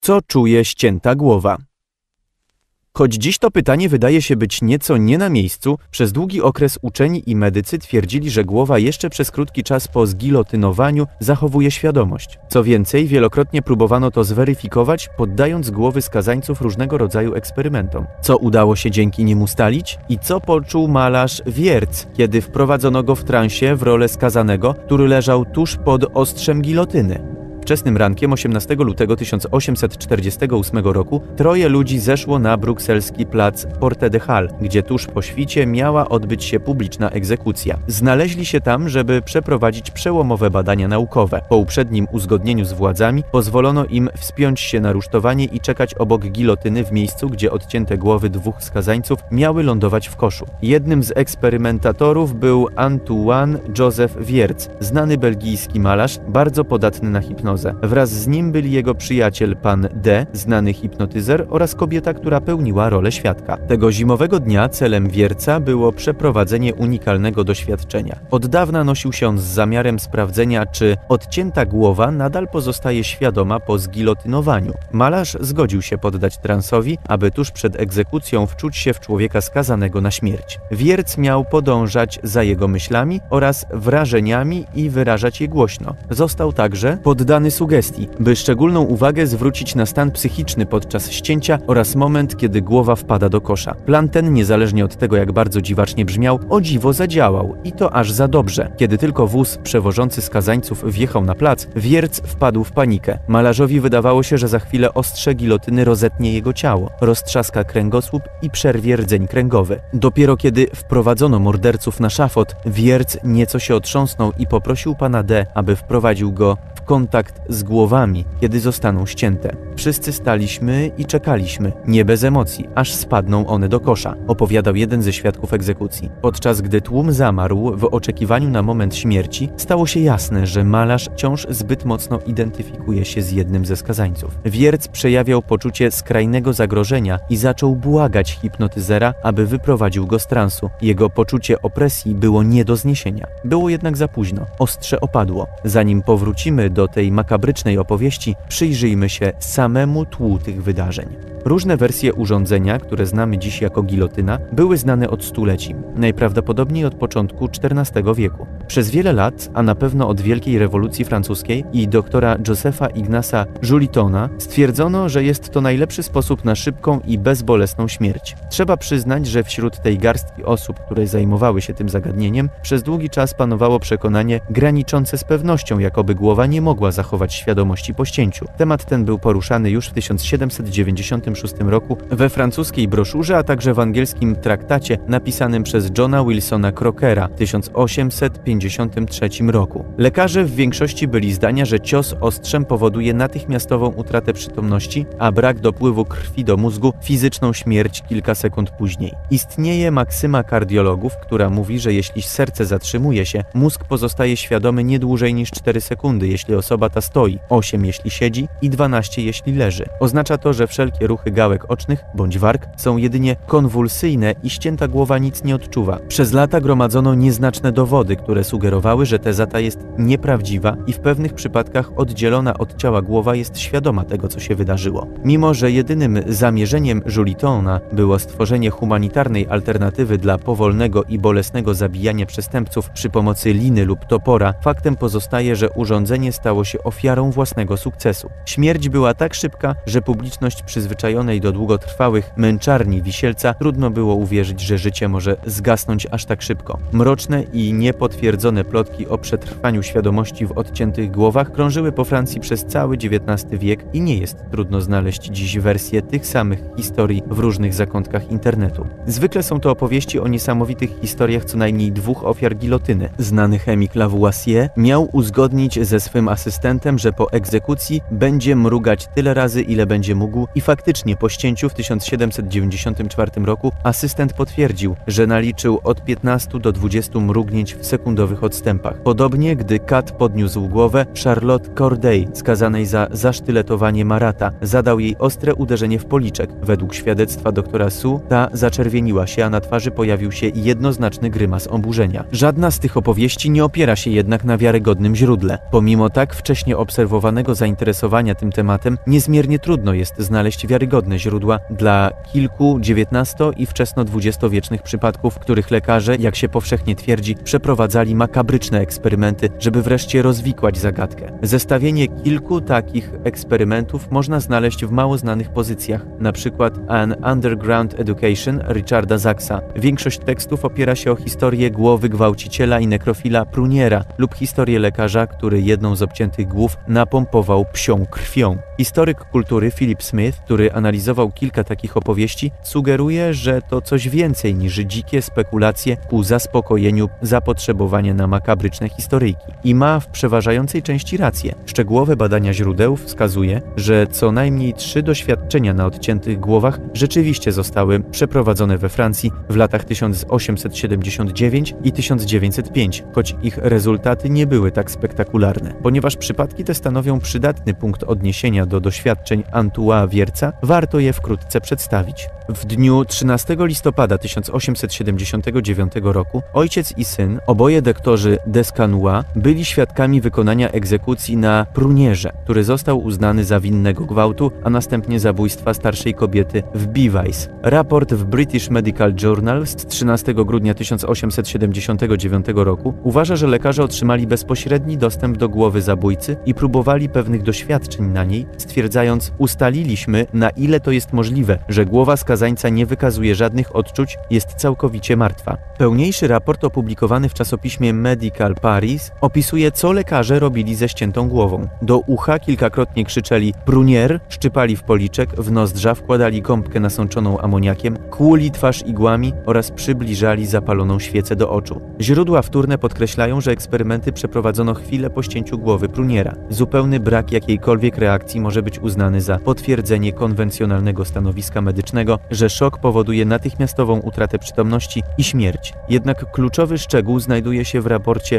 Co czuje ścięta głowa? Choć dziś to pytanie wydaje się być nieco nie na miejscu, przez długi okres uczeni i medycy twierdzili, że głowa jeszcze przez krótki czas po zgilotynowaniu zachowuje świadomość. Co więcej, wielokrotnie próbowano to zweryfikować, poddając głowy skazańców różnego rodzaju eksperymentom. Co udało się dzięki nim ustalić? I co poczuł malarz Wiertz, kiedy wprowadzono go w transie w rolę skazanego, który leżał tuż pod ostrzem gilotyny? Wczesnym rankiem 18 lutego 1848 roku troje ludzi zeszło na brukselski plac Porte de Halle, gdzie tuż po świcie miała odbyć się publiczna egzekucja. Znaleźli się tam, żeby przeprowadzić przełomowe badania naukowe. Po uprzednim uzgodnieniu z władzami pozwolono im wspiąć się na rusztowanie i czekać obok gilotyny w miejscu, gdzie odcięte głowy dwóch skazańców miały lądować w koszu. Jednym z eksperymentatorów był Antoine Joseph Wiertz, znany belgijski malarz, bardzo podatny na hipnozę. Wraz z nim byli jego przyjaciel pan D., znany hipnotyzer, oraz kobieta, która pełniła rolę świadka. Tego zimowego dnia celem Wierca było przeprowadzenie unikalnego doświadczenia. Od dawna nosił się on z zamiarem sprawdzenia, czy odcięta głowa nadal pozostaje świadoma po zgilotynowaniu. Malarz zgodził się poddać transowi, aby tuż przed egzekucją wczuć się w człowieka skazanego na śmierć. Wierc miał podążać za jego myślami oraz wrażeniami i wyrażać je głośno. Został także poddany sugestii, by szczególną uwagę zwrócić na stan psychiczny podczas ścięcia oraz moment, kiedy głowa wpada do kosza. Plan ten, niezależnie od tego, jak bardzo dziwacznie brzmiał, o dziwo zadziałał i to aż za dobrze. Kiedy tylko wóz przewożący skazańców wjechał na plac, Wierc wpadł w panikę. Malarzowi wydawało się, że za chwilę ostrze gilotyny rozetnie jego ciało, roztrzaska kręgosłup i przerwie rdzeń kręgowy. Dopiero kiedy wprowadzono morderców na szafot, Wierc nieco się otrząsnął i poprosił pana D., aby wprowadził go w kontakt z głowami, kiedy zostaną ścięte. Wszyscy staliśmy i czekaliśmy, nie bez emocji, aż spadną one do kosza, opowiadał jeden ze świadków egzekucji. Podczas gdy tłum zamarł w oczekiwaniu na moment śmierci, stało się jasne, że malarz wciąż zbyt mocno identyfikuje się z jednym ze skazańców. Wierc przejawiał poczucie skrajnego zagrożenia i zaczął błagać hipnotyzera, aby wyprowadził go z transu. Jego poczucie opresji było nie do zniesienia. Było jednak za późno. Ostrze opadło. Zanim powrócimy do tej makabrycznej opowieści, przyjrzyjmy się samemu tłu tych wydarzeń. Różne wersje urządzenia, które znamy dziś jako gilotyna, były znane od stuleci, najprawdopodobniej od początku XIV wieku. Przez wiele lat, a na pewno od Wielkiej Rewolucji Francuskiej i doktora Josepha Ignaca Julitona, stwierdzono, że jest to najlepszy sposób na szybką i bezbolesną śmierć. Trzeba przyznać, że wśród tej garstki osób, które zajmowały się tym zagadnieniem, przez długi czas panowało przekonanie graniczące z pewnością, jakoby głowa nie mogła zachować świadomości po ścięciu. Temat ten był poruszany już w 1796 roku we francuskiej broszurze, a także w angielskim traktacie napisanym przez Johna Wilsona Crockera w 1853 roku. Lekarze w większości byli zdania, że cios ostrzem powoduje natychmiastową utratę przytomności, a brak dopływu krwi do mózgu fizyczną śmierć kilka sekund później. Istnieje maksyma kardiologów, która mówi, że jeśli serce zatrzymuje się, mózg pozostaje świadomy nie dłużej niż 4 sekundy, jeśli osoba ta stoi, 8 jeśli siedzi i 12 jeśli leży. Oznacza to, że wszelkie ruchy gałek ocznych bądź warg są jedynie konwulsyjne i ścięta głowa nic nie odczuwa. Przez lata gromadzono nieznaczne dowody, które sugerowały, że teza ta jest nieprawdziwa i w pewnych przypadkach oddzielona od ciała głowa jest świadoma tego, co się wydarzyło. Mimo że jedynym zamierzeniem Julitona było stworzenie humanitarnej alternatywy dla powolnego i bolesnego zabijania przestępców przy pomocy liny lub topora, faktem pozostaje, że urządzenie stało się ofiarą własnego sukcesu. Śmierć była tak szybka, że publiczność przyzwyczajonej do długotrwałych męczarni Wisielca trudno było uwierzyć, że życie może zgasnąć aż tak szybko. Mroczne i niepotwierdzone plotki o przetrwaniu świadomości w odciętych głowach krążyły po Francji przez cały XIX wiek i nie jest trudno znaleźć dziś wersje tych samych historii w różnych zakątkach internetu. Zwykle są to opowieści o niesamowitych historiach co najmniej 2 ofiar gilotyny. Znany chemik Lavoisier miał uzgodnić ze swym asystentem, że po egzekucji będzie mrugać tyle razy, ile będzie mógł i faktycznie Faktycznie po ścięciu w 1794 roku asystent potwierdził, że naliczył od 15 do 20 mrugnięć w sekundowych odstępach. Podobnie, gdy Kat podniósł głowę, Charlotte Corday, skazanej za zasztyletowanie Marata, zadał jej ostre uderzenie w policzek. Według świadectwa doktora Su, ta zaczerwieniła się, a na twarzy pojawił się jednoznaczny grymas oburzenia. Żadna z tych opowieści nie opiera się jednak na wiarygodnym źródle. Pomimo tak wcześnie obserwowanego zainteresowania tym tematem, niezmiernie trudno jest znaleźć wiarygodne źródła dla kilku XIX i wczesno-XX-wiecznych przypadków, w których lekarze, jak się powszechnie twierdzi, przeprowadzali makabryczne eksperymenty, żeby wreszcie rozwikłać zagadkę. Zestawienie kilku takich eksperymentów można znaleźć w mało znanych pozycjach, np. An Underground Education Richarda Zacsa. Większość tekstów opiera się o historię głowy gwałciciela i nekrofila Pruniera lub historię lekarza, który jedną z obciętych głów napompował psią krwią. Historyk kultury Philip Smith, który analizował kilka takich opowieści, sugeruje, że to coś więcej niż dzikie spekulacje ku zaspokojeniu zapotrzebowania na makabryczne historyjki. I ma w przeważającej części rację. Szczegółowe badania źródeł wskazuje, że co najmniej 3 doświadczenia na odciętych głowach rzeczywiście zostały przeprowadzone we Francji w latach 1879 i 1905, choć ich rezultaty nie były tak spektakularne. Ponieważ przypadki te stanowią przydatny punkt odniesienia do doświadczeń Antoine Wierca, warto je wkrótce przedstawić. W dniu 13 listopada 1879 roku ojciec i syn, oboje doktorzy Descanois, byli świadkami wykonania egzekucji na Prunierze, który został uznany za winnego gwałtu, a następnie zabójstwa starszej kobiety w Bevis. Raport w British Medical Journal z 13 grudnia 1879 roku uważa, że lekarze otrzymali bezpośredni dostęp do głowy zabójcy i próbowali pewnych doświadczeń na niej, stwierdzając: ustaliliśmy, na ile to jest możliwe, że głowa skazańca nie wykazuje żadnych odczuć, jest całkowicie martwa. Pełniejszy raport opublikowany w czasopiśmie Medical Paris opisuje, co lekarze robili ze ściętą głową. Do ucha kilkakrotnie krzyczeli Prunier, szczypali w policzek, w nozdrza wkładali gąbkę nasączoną amoniakiem, kłuli twarz igłami oraz przybliżali zapaloną świecę do oczu. Źródła wtórne podkreślają, że eksperymenty przeprowadzono chwilę po ścięciu głowy Pruniera. Zupełny brak jakiejkolwiek reakcji może być uznany za potwierdzenie konwencjonalnego stanowiska medycznego, że szok powoduje natychmiastową utratę przytomności i śmierć. Jednak kluczowy szczegół znajduje się w raporcie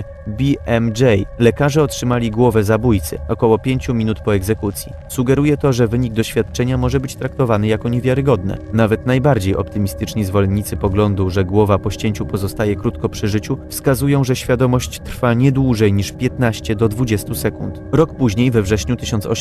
BMJ. Lekarze otrzymali głowę zabójcy około 5 minut po egzekucji. Sugeruje to, że wynik doświadczenia może być traktowany jako niewiarygodny. Nawet najbardziej optymistyczni zwolennicy poglądu, że głowa po ścięciu pozostaje krótko przy życiu, wskazują, że świadomość trwa nie dłużej niż 15 do 20 sekund. Rok później, we wrześniu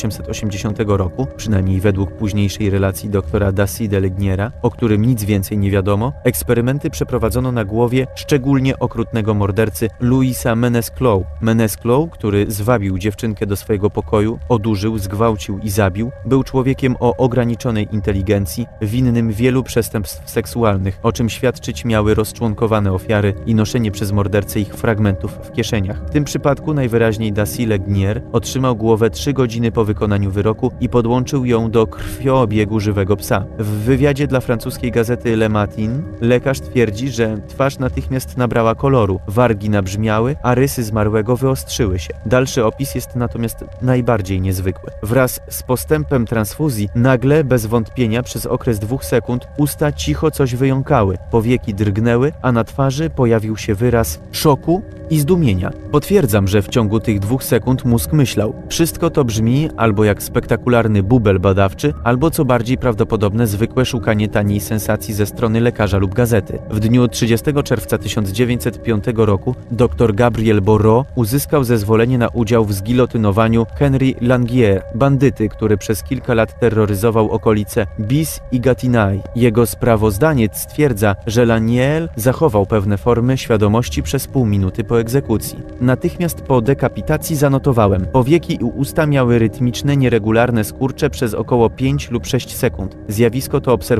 1880 roku, przynajmniej według późniejszej relacji doktora Dacy de Ligniera, o którym nic więcej nie wiadomo, eksperymenty przeprowadzono na głowie szczególnie okrutnego mordercy Louisa Menesclaw. Menesclaw, który zwabił dziewczynkę do swojego pokoju, odurzył, zgwałcił i zabił, był człowiekiem o ograniczonej inteligencji, winnym wielu przestępstw seksualnych, o czym świadczyć miały rozczłonkowane ofiary i noszenie przez mordercę ich fragmentów w kieszeniach. W tym przypadku najwyraźniej Dacy Lignier otrzymał głowę 3 godziny po wykonaniu wyroku i podłączył ją do krwioobiegu żywego psa. W wywiadzie dla francuskiej gazety Le Matin lekarz twierdzi, że twarz natychmiast nabrała koloru, wargi nabrzmiały, a rysy zmarłego wyostrzyły się. Dalszy opis jest natomiast najbardziej niezwykły. Wraz z postępem transfuzji nagle, bez wątpienia, przez okres 2 sekund usta cicho coś wyjąkały, powieki drgnęły, a na twarzy pojawił się wyraz szoku i zdumienia. Potwierdzam, że w ciągu tych 2 sekund mózg myślał. Wszystko to brzmi albo jak spektakularny bubel badawczy, albo co bardziej prawdopodobne zwykłe szukanie taniej sensacji ze strony lekarza lub gazety. W dniu 30 czerwca 1905 roku dr Gabriel Borot uzyskał zezwolenie na udział w zgilotynowaniu Henry Langier, bandyty, który przez kilka lat terroryzował okolice Bis i Gatineau. Jego sprawozdaniec stwierdza, że Lanier zachował pewne formy świadomości przez pół minuty po egzekucji. Natychmiast po dekapitacji zanotowałem: powieki i usta miały rytmiczne, nieregularne skurcze przez około 5 lub 6 sekund. Zjawisko to obserwowano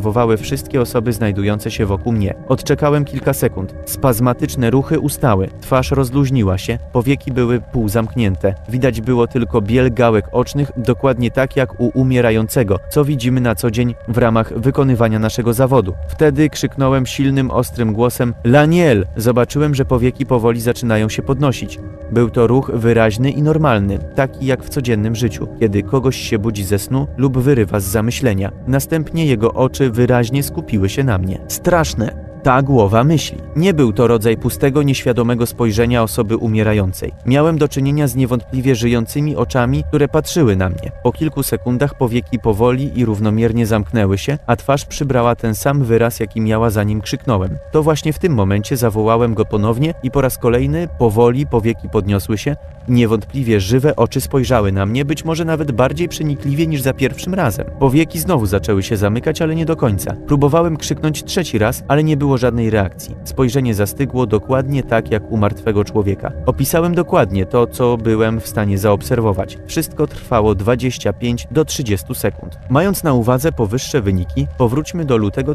obserwowały wszystkie osoby znajdujące się wokół mnie. Odczekałem kilka sekund. Spazmatyczne ruchy ustały, twarz rozluźniła się, powieki były półzamknięte. Widać było tylko biel gałek ocznych, dokładnie tak jak u umierającego, co widzimy na co dzień w ramach wykonywania naszego zawodu. Wtedy krzyknąłem silnym, ostrym głosem: Laniel! Zobaczyłem, że powieki powoli zaczynają się podnosić. Był to ruch wyraźny i normalny, taki jak w codziennym życiu, kiedy kogoś się budzi ze snu lub wyrywa z zamyślenia. Następnie jego oczy wyraźnie skupiły się na mnie. Straszne! Ta głowa myśli. Nie był to rodzaj pustego, nieświadomego spojrzenia osoby umierającej. Miałem do czynienia z niewątpliwie żyjącymi oczami, które patrzyły na mnie. Po kilku sekundach powieki powoli i równomiernie zamknęły się, a twarz przybrała ten sam wyraz, jaki miała zanim krzyknąłem. To właśnie w tym momencie zawołałem go ponownie i po raz kolejny powoli powieki podniosły się. Niewątpliwie żywe oczy spojrzały na mnie, być może nawet bardziej przenikliwie niż za pierwszym razem. Powieki znowu zaczęły się zamykać, ale nie do końca. Próbowałem krzyknąć trzeci raz, ale nie było żadnej reakcji. Spojrzenie zastygło dokładnie tak jak u martwego człowieka. Opisałem dokładnie to, co byłem w stanie zaobserwować. Wszystko trwało 25 do 30 sekund. Mając na uwadze powyższe wyniki, powróćmy do lutego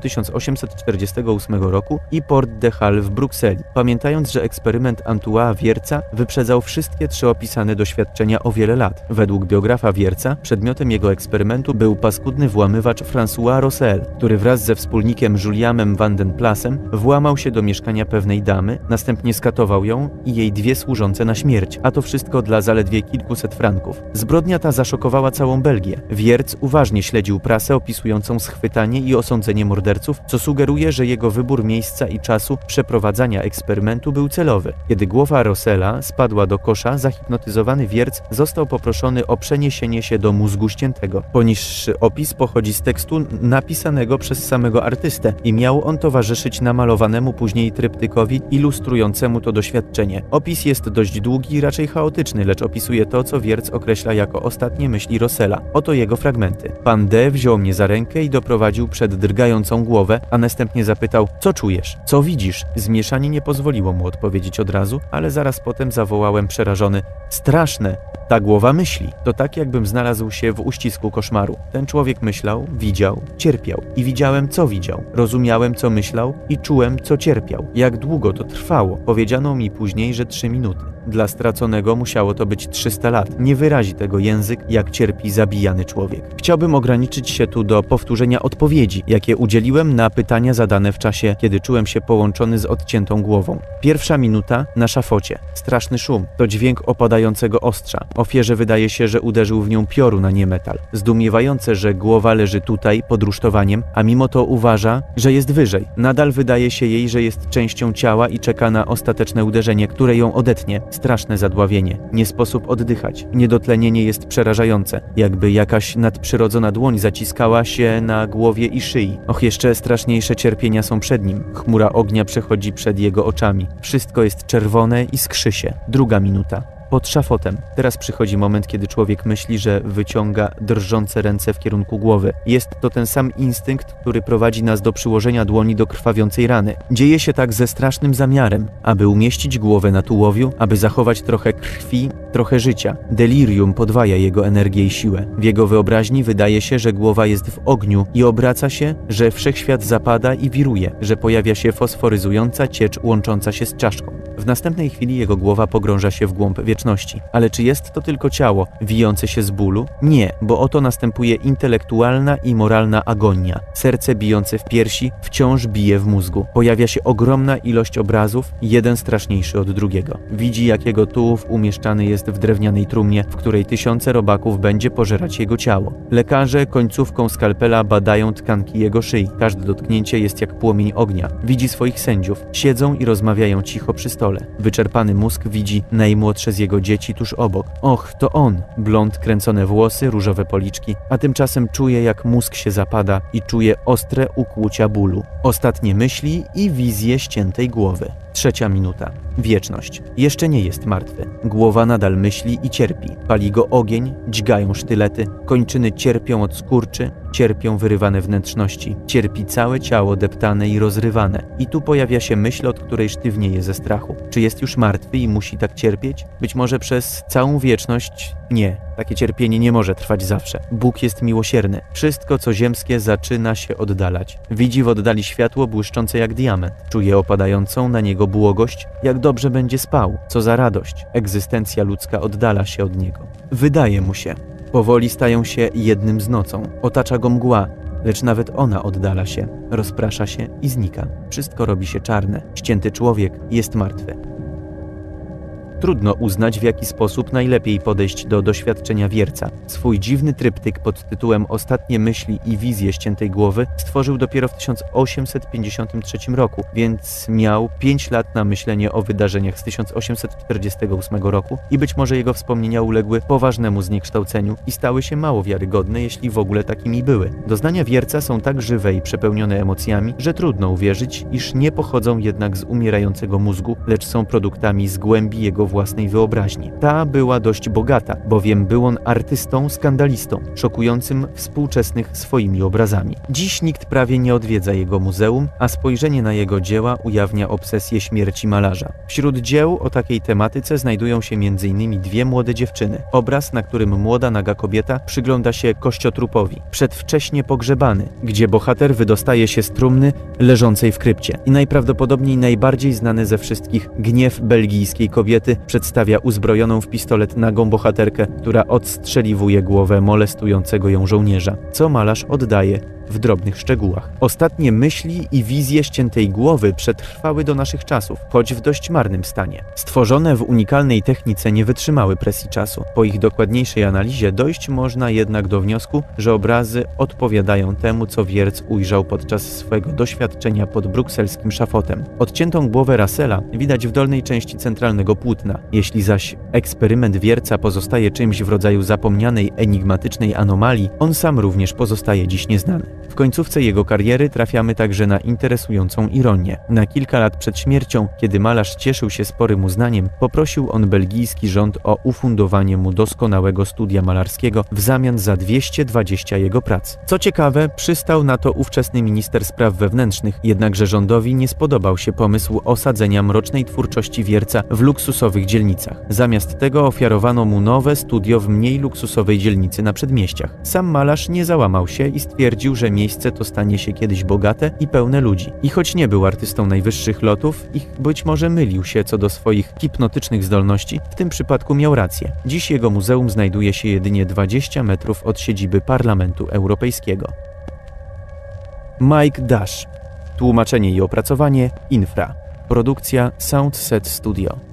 1848 roku i Port de Halle w Brukseli, pamiętając, że eksperyment Antoine Wierca wyprzedzał wszystkie trzy opisane doświadczenia o wiele lat. Według biografa Wierca przedmiotem jego eksperymentu był paskudny włamywacz François Rossel, który wraz ze wspólnikiem Julianem van den Plasem włamał się do mieszkania pewnej damy, następnie skatował ją i jej dwie służące na śmierć, a to wszystko dla zaledwie kilkuset franków. Zbrodnia ta zaszokowała całą Belgię. Wierc uważnie śledził prasę opisującą schwytanie i osądzenie morderców, co sugeruje, że jego wybór miejsca i czasu przeprowadzania eksperymentu był celowy. Kiedy głowa Rossela spadła do kosza, zahipnotyzowany Wierc został poproszony o przeniesienie się do mózgu ściętego. Poniższy opis pochodzi z tekstu napisanego przez samego artystę i miał on towarzyszyć namalowanemu później tryptykowi ilustrującemu to doświadczenie. Opis jest dość długi i raczej chaotyczny, lecz opisuje to, co Wierc określa jako ostatnie myśli Rossela. Oto jego fragmenty. Pan D. wziął mnie za rękę i doprowadził przed drgającą głowę, a następnie zapytał: co czujesz? Co widzisz? Zmieszanie nie pozwoliło mu odpowiedzieć od razu, ale zaraz potem zawołałem przerażony: straszne! Ta głowa myśli. To tak, jakbym znalazł się w uścisku koszmaru. Ten człowiek myślał, widział, cierpiał. I widziałem, co widział. Rozumiałem, co myślał i czułem, co cierpiał. Jak długo to trwało? Powiedziano mi później, że 3 minuty. Dla straconego musiało to być 300 lat. Nie wyrazi tego język, jak cierpi zabijany człowiek. Chciałbym ograniczyć się tu do powtórzenia odpowiedzi, jakie udzieliłem na pytania zadane w czasie, kiedy czułem się połączony z odciętą głową. Pierwsza minuta na szafocie. Straszny szum. To dźwięk opadającego ostrza. Ofierze wydaje się, że uderzył w nią piorun, a nie metal. Zdumiewające, że głowa leży tutaj, pod rusztowaniem, a mimo to uważa, że jest wyżej. Nadal wydaje się jej, że jest częścią ciała i czeka na ostateczne uderzenie, które ją odetnie. Straszne zadławienie. Nie sposób oddychać. Niedotlenienie jest przerażające. Jakby jakaś nadprzyrodzona dłoń zaciskała się na głowie i szyi. Och, jeszcze straszniejsze cierpienia są przed nim. Chmura ognia przechodzi przed jego oczami. Wszystko jest czerwone i skrzy się. Druga minuta. Pod szafotem. Teraz przychodzi moment, kiedy człowiek myśli, że wyciąga drżące ręce w kierunku głowy. Jest to ten sam instynkt, który prowadzi nas do przyłożenia dłoni do krwawiącej rany. Dzieje się tak ze strasznym zamiarem, aby umieścić głowę na tułowiu, aby zachować trochę krwi, trochę życia. Delirium podwaja jego energię i siłę. W jego wyobraźni wydaje się, że głowa jest w ogniu i obraca się, że wszechświat zapada i wiruje, że pojawia się fosforyzująca ciecz łącząca się z czaszką. W następnej chwili jego głowa pogrąża się w głąb wieczności. Ale czy jest to tylko ciało wijące się z bólu? Nie, bo oto następuje intelektualna i moralna agonia. Serce bijące w piersi wciąż bije w mózgu. Pojawia się ogromna ilość obrazów, jeden straszniejszy od drugiego. Widzi, jak jego tułów umieszczany jest w drewnianej trumnie, w której tysiące robaków będzie pożerać jego ciało. Lekarze końcówką skalpela badają tkanki jego szyi. Każde dotknięcie jest jak płomień ognia. Widzi swoich sędziów. Siedzą i rozmawiają cicho przy stole. Wyczerpany mózg widzi najmłodsze z jego dzieci tuż obok. Och, to on! Blond, kręcone włosy, różowe policzki, a tymczasem czuje, jak mózg się zapada i czuje ostre ukłucia bólu. Ostatnie myśli i wizje ściętej głowy. 3. minuta. Wieczność. Jeszcze nie jest martwy. Głowa nadal myśli i cierpi. Pali go ogień, dźgają sztylety, kończyny cierpią od skurczy, cierpią wyrywane wnętrzności, cierpi całe ciało deptane i rozrywane. I tu pojawia się myśl, od której sztywnieje ze strachu. Czy jest już martwy i musi tak cierpieć? Być może przez całą wieczność? Nie. Takie cierpienie nie może trwać zawsze. Bóg jest miłosierny. Wszystko, co ziemskie, zaczyna się oddalać. Widzi w oddali światło błyszczące jak diament. Czuje opadającą na niego błogość, jak dobrze będzie spał. Co za radość. Egzystencja ludzka oddala się od niego. Wydaje mu się. Powoli stają się jednym z nocą. Otacza go mgła, lecz nawet ona oddala się, rozprasza się i znika. Wszystko robi się czarne. Ścięty człowiek jest martwy. Trudno uznać, w jaki sposób najlepiej podejść do doświadczenia wierca. Swój dziwny tryptyk pod tytułem Ostatnie myśli i wizje ściętej głowy stworzył dopiero w 1853 roku, więc miał 5 lat na myślenie o wydarzeniach z 1848 roku i być może jego wspomnienia uległy poważnemu zniekształceniu i stały się mało wiarygodne, jeśli w ogóle takimi były. Doznania wierca są tak żywe i przepełnione emocjami, że trudno uwierzyć, iż nie pochodzą jednak z umierającego mózgu, lecz są produktami z głębi jego własnej wyobraźni. Ta była dość bogata, bowiem był on artystą, skandalistą, szokującym współczesnych swoimi obrazami. Dziś nikt prawie nie odwiedza jego muzeum, a spojrzenie na jego dzieła ujawnia obsesję śmierci malarza. Wśród dzieł o takiej tematyce znajdują się m.in. 2 młode dziewczyny. Obraz, na którym młoda, naga kobieta przygląda się kościotrupowi, przedwcześnie pogrzebany, gdzie bohater wydostaje się z trumny leżącej w krypcie. I najprawdopodobniej najbardziej znany ze wszystkich Gniew belgijskiej kobiety przedstawia uzbrojoną w pistolet nagą bohaterkę, która odstrzeliwuje głowę molestującego ją żołnierza, co malarz oddaje w drobnych szczegółach. Ostatnie myśli i wizje ściętej głowy przetrwały do naszych czasów, choć w dość marnym stanie. Stworzone w unikalnej technice nie wytrzymały presji czasu. Po ich dokładniejszej analizie dojść można jednak do wniosku, że obrazy odpowiadają temu, co wierc ujrzał podczas swego doświadczenia pod brukselskim szafotem. Odciętą głowę Russella widać w dolnej części centralnego płótna. Jeśli zaś eksperyment wierca pozostaje czymś w rodzaju zapomnianej, enigmatycznej anomalii, on sam również pozostaje dziś nieznany. W końcówce jego kariery trafiamy także na interesującą ironię. Na kilka lat przed śmiercią, kiedy malarz cieszył się sporym uznaniem, poprosił on belgijski rząd o ufundowanie mu doskonałego studia malarskiego w zamian za 220 jego prac. Co ciekawe, przystał na to ówczesny minister spraw wewnętrznych, jednakże rządowi nie spodobał się pomysł osadzenia mrocznej twórczości wierca w luksusowych dzielnicach. Zamiast tego ofiarowano mu nowe studio w mniej luksusowej dzielnicy na przedmieściach. Sam malarz nie załamał się i stwierdził, że miejsce to stanie się kiedyś bogate i pełne ludzi. I choć nie był artystą najwyższych lotów i być może mylił się co do swoich hipnotycznych zdolności, w tym przypadku miał rację. Dziś jego muzeum znajduje się jedynie 20 metrów od siedziby Parlamentu Europejskiego. Mike Dash. Tłumaczenie i opracowanie Infra. Produkcja Soundset Studio.